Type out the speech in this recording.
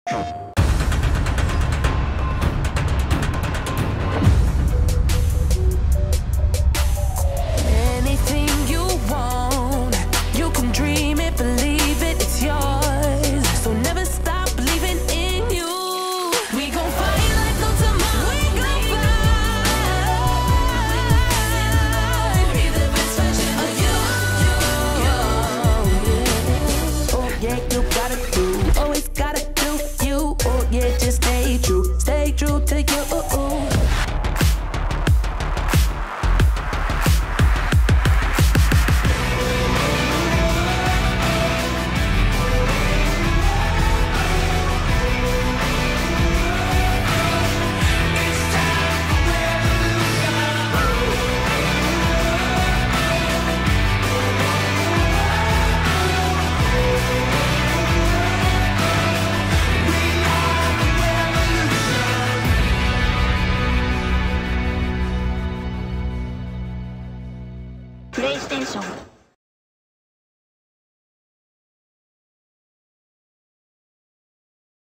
Anything you want, you can dream it, believe it, it's yours. So never stop believing in you. We gon' fight like no tomorrow. We gon' fight. Be the best version of you. Oh yeah, you gotta do, always gotta do you. Oh yeah, just stay true to you. PlayStation